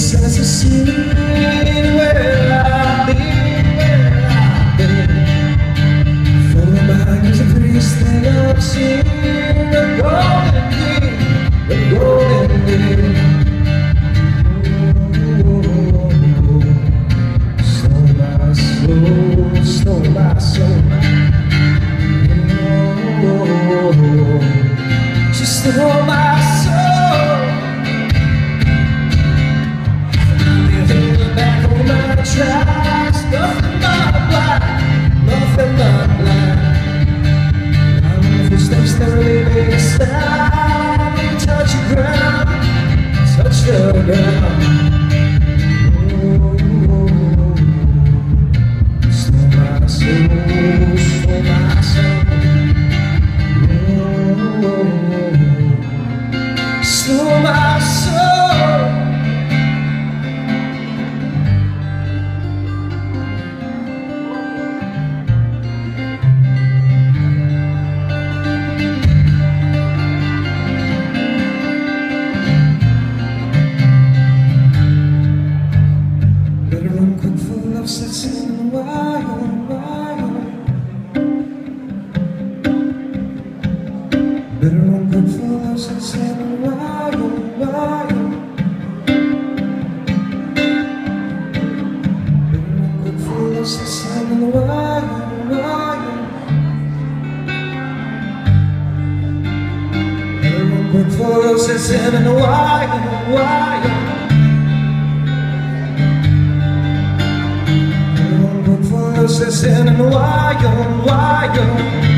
says to see where I've been. For mine is the prettiest thing I've seen. The golden deed, the golden deed. Stole my soul, stole my soul. She stole my soul. Back on my tracks, nothing but black, nothing but black. My footsteps, they're leaving a sound. You touch the ground, touch the ground. Stole my soul, stole my soul. Stole my soul. Sits in the wire, wire. Better run quick for love, sits in the wire, wire. Better run quick for love, sits in the wire, wire. Better run quick for love, sits in the wire, wire. Sitting in the wire, wire.